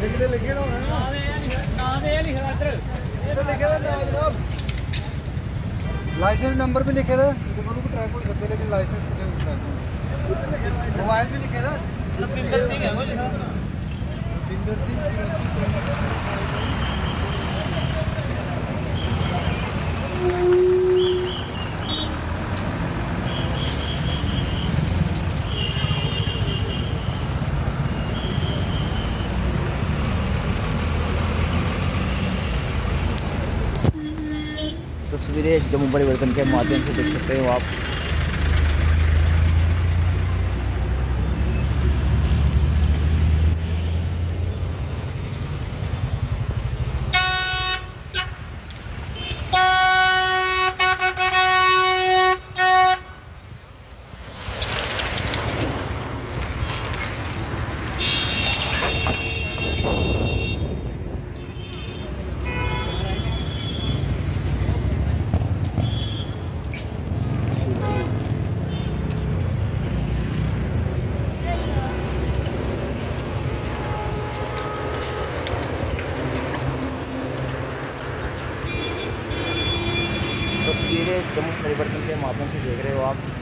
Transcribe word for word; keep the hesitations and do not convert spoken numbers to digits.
कितने लिखे ना नाम ये लिखा इधर इधर लिखे था नाम जनाब लाइसेंस नंबर भी लिखे था दोनों को ट्रैक कर सकते लेकिन लाइसेंस मुझे उसका मोबाइल भी लिखे था रविंदर सिंह है वो लिखा रविंदर सिंह तस्वीरें जम्मू परिवर्तन के माध्यम से देख सकते हो आप। तस्वीरें जम्मू परिवर्तन के माध्यम से देख रहे हो आप।